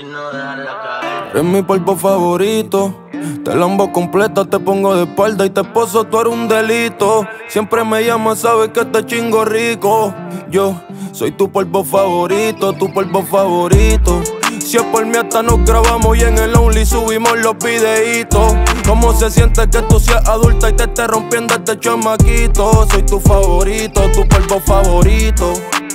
Eres mi polvo favorito. Te lambo completa, te pongo de espalda y te poso, tú eres un delito. Siempre me llamas, sabes que te chingo rico. Yo soy tu polvo favorito, tu polvo favorito. Si es por mí hasta nos grabamos y en el Only subimos los videitos. ¿Cómo se siente que tú seas adulta y te estés rompiendo este chamaquito? Soy tu favorito, tu polvo favorito.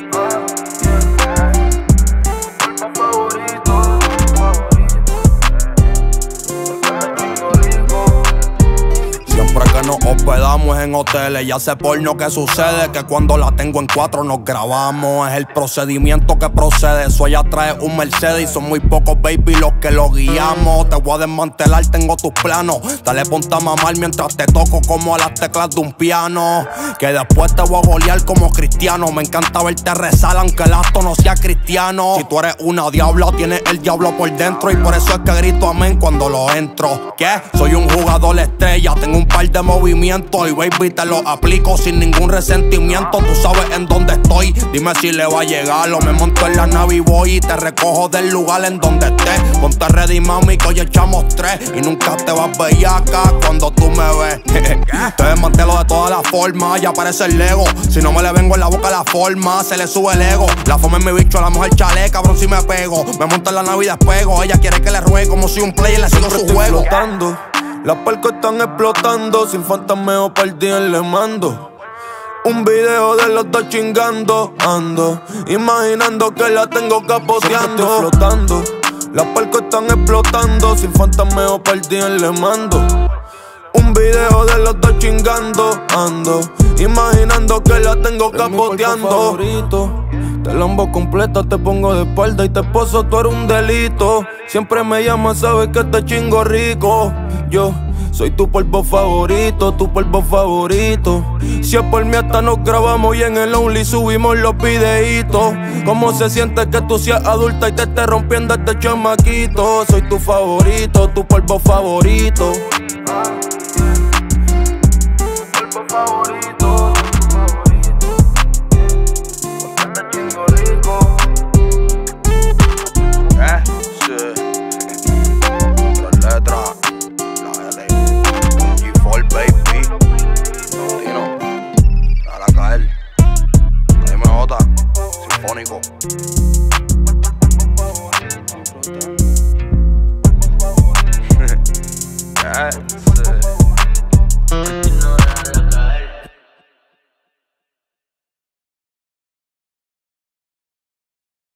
Siempre que nos hospedamos en hoteles, ya sé porno que sucede, que cuando la tengo en 4 nos grabamos. Es el procedimiento que procede, eso ella trae un Mercedes y son muy pocos baby los que lo guiamos. Te voy a desmantelar, tengo tus planos. Dale ponte a mamar mientras te toco como a las teclas de un piano. Que después te voy a golear como cristiano. Me encanta verte rezar aunque el acto no sea cristiano. Si tú eres una diabla, tienes el diablo por dentro y por eso es que grito amén cuando lo entro. ¿Qué? Soy un jugador estrella, tengo un par de movimientos y baby te lo aplico sin ningún resentimiento. Tú sabes en dónde estoy, dime si le va a llegar. O me monto en la nave y voy y te recojo del lugar en donde estés. Ponte ready mami que hoy echamos 3 y nunca te vas bellaca cuando tú me ves. Te desmantelo de todas las formas, ya parece el Lego. Si no me le vengo en la boca la forma, se le sube el ego. La forma es mi bicho, la mujer chale, cabrón si me pego. Me monto en la nave y despego, ella quiere que le ruegue como si un player le sigo su juego. Flotando. Las palcos están explotando, sin fantasmeo perdí le mando. Un video de los dos chingando, ando imaginando que la tengo capoteando. Estoy flotando, las palcos están explotando, sin fantasmeo perdí le mando. Un video de los dos chingando, ando imaginando que la tengo capoteando. Te lambo completa, te pongo de espalda y te poso, tú eres un delito. Siempre me llamas, sabes que te chingo rico. Yo soy tu polvo favorito, tu polvo favorito. Si es por mí hasta nos grabamos y en el Only subimos los videitos. ¿Cómo se siente que tú seas adulta y te estés rompiendo este chamaquito? Soy tu favorito, tu polvo favorito.